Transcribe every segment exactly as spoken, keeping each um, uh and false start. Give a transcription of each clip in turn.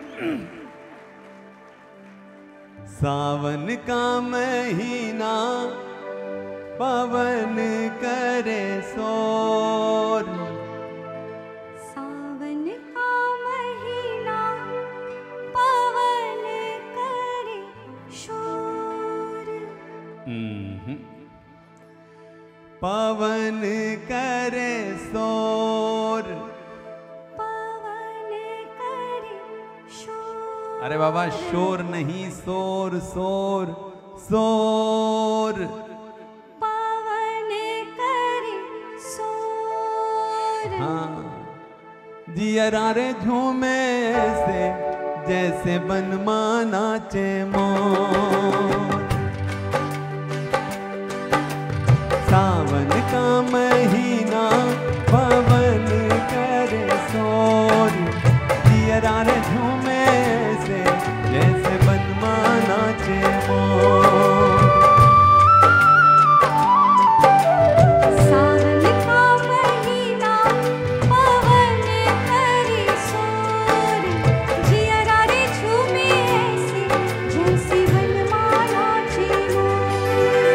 सावन का महीना पवन करे शोर, सावन का महीना पवन करे शोर। पवन करे शोर, पवन करे शोर। अरे बाबा शोर नहीं, शोर शोर शोर। पवन करे शोर। हाँ, जियरा रे झूमे से जैसे बनमा नाचे मोर। सावन का महीना पवन करे शोर, जियरा रे झूमे से जैसे बनमा नाचे मोर। सावन का महीना पवन करे शोर, जियरा रे झूमे ऐसे जैसे बनमा नाचे मोर।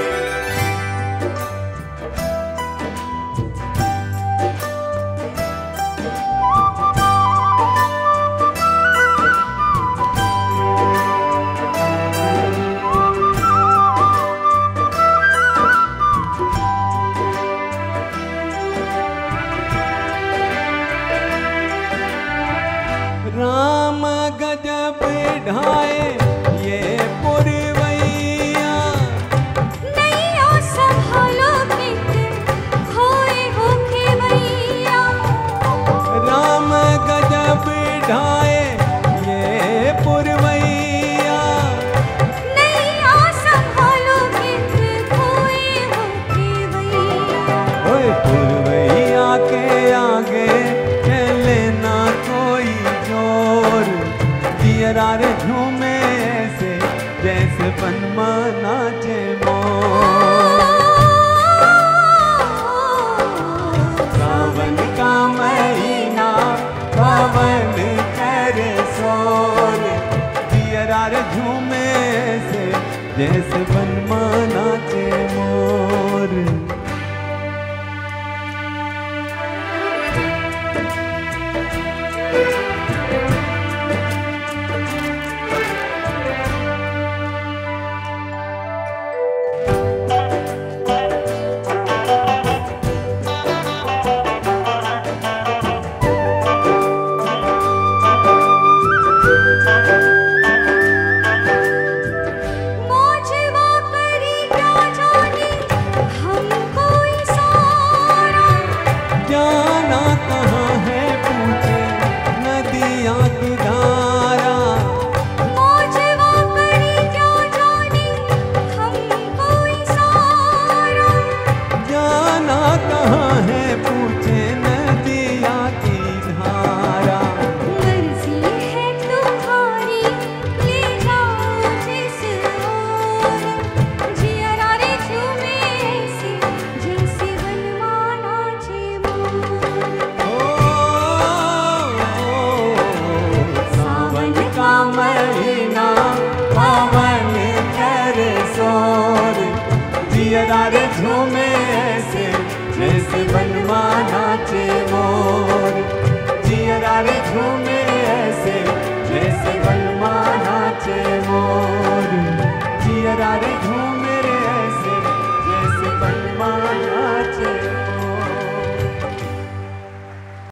राम गजब ढाए ये पुरवैया, नैया संभालो किते खोए हो खेवैया। राम गजब ढाए ये पुरवैया, नैया संभालो किते खोए हो खेवैया। ओए पुरवैया के आगे चले ना कोई जोर, जियरा रे झूमे से जैसे बनमा नाचे मोर। सावन का महीना पवन करे शोर, जियरा रे झूमे से जैसे बनमा नाचे मोर। मौजवा करी क्या जाने हमको इशारा, जाना कहाँ है पूछे नदियाँ की धारा। मौजवा करी क्या जाने हमको इशारा। जाना कहाँ है पूछे नदियाँ की धारा। मर्जी है तुम्हारी ले जाओ जिस ओर, जियरा रे झूमे ऐसे जैसे बनमा नाचे मोर। सावन का महीना पवन करे शोर, जियरा रे झूमे से जैसे बनमा नाचे मोर। जियरा रे झूमे